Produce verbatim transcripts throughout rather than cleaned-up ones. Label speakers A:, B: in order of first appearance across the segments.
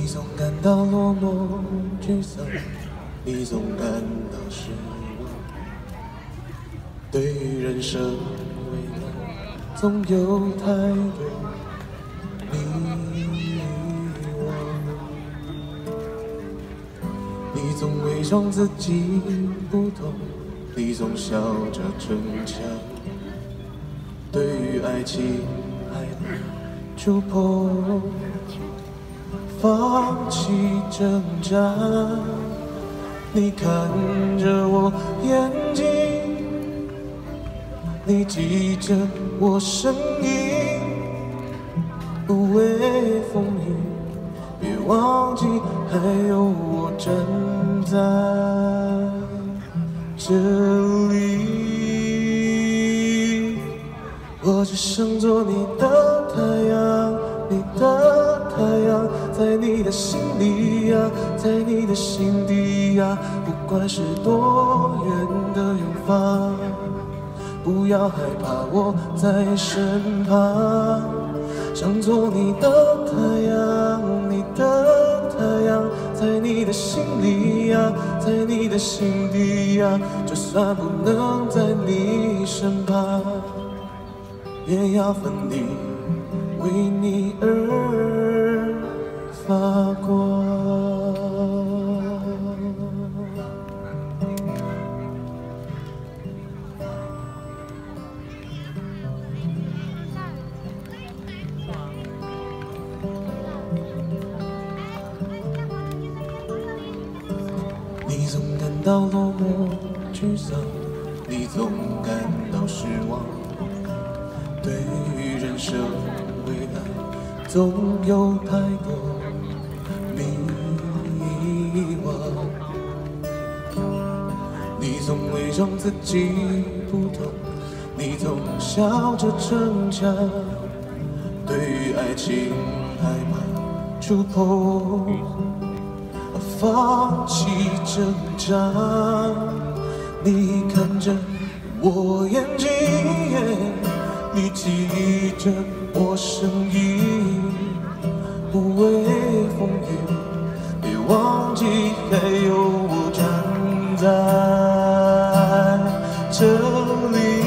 A: 总感到落寞沮丧，你总感到失望。对于人生未来，总有太多迷惘。你总伪装自己不懂，你总笑着逞强。对于爱情害怕触碰，放弃挣扎。你看着我眼睛，你记着我声音，不畏风雨，别忘记还有我站在这里。我只想做你的太阳，你的太阳，在你的心里呀，在你的心底呀，不管是多远的远方，不要害怕，我在身旁。想做你的太阳，你的太阳，在你的心里呀，在你的心底呀，就算不能在你身旁，也要奋力为你而发光。你总感到落寞沮丧，你总感到失望。对于人生未来，总有太多迷惘。你总伪装自己不懂，你总笑着逞强。对于爱情害怕触碰，放弃挣扎。你看着我眼睛，你记着我声音，不畏风雨，别忘记还有我站在这里。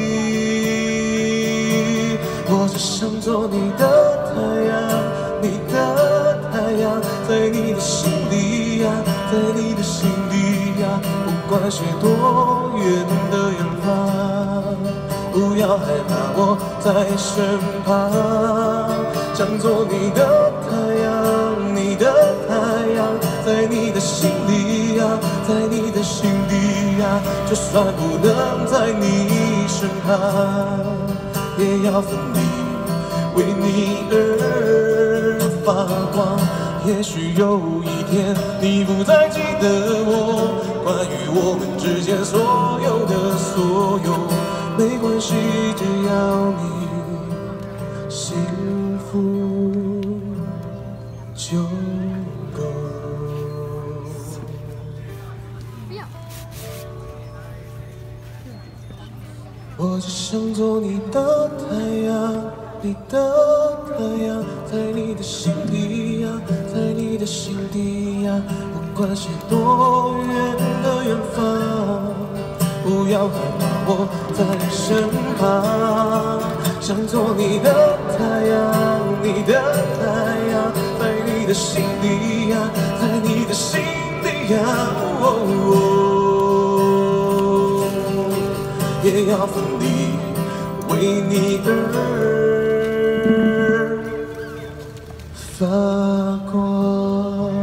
A: 我只想做你的太阳，你的太阳，在你的心里呀，在你的心底呀，不管是多远的远方，不要害怕，我在身旁。想做你的太阳，你的太阳，在你的心里呀，在你的心底呀，就算不能在你身旁，也要奋力为你而发光。也许有一天你不再记得我，关于我们之间所有的所有，没关系，只要你幸福就够。我只想做你的太阳，你的太阳，在你的心里呀，在你的心底呀，不管是多远的远方，不要害怕，我在身旁。想做你的太阳，你的太阳，在你的心里呀，在你的心底呀，哦哦，也要奋力为你而发光。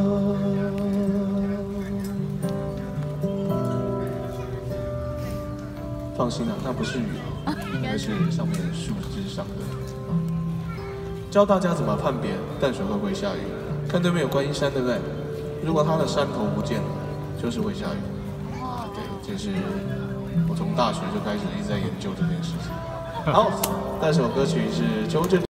A: 放心啊，那不是雨啊，应该是上面树枝上的。教大家怎么判别淡水会不会下雨。看对面有观音山，对不对？如果它的山头不见了，就是会下雨。对，这是我从大学就开始一直在研究这件事情。好，那首歌曲是邱正。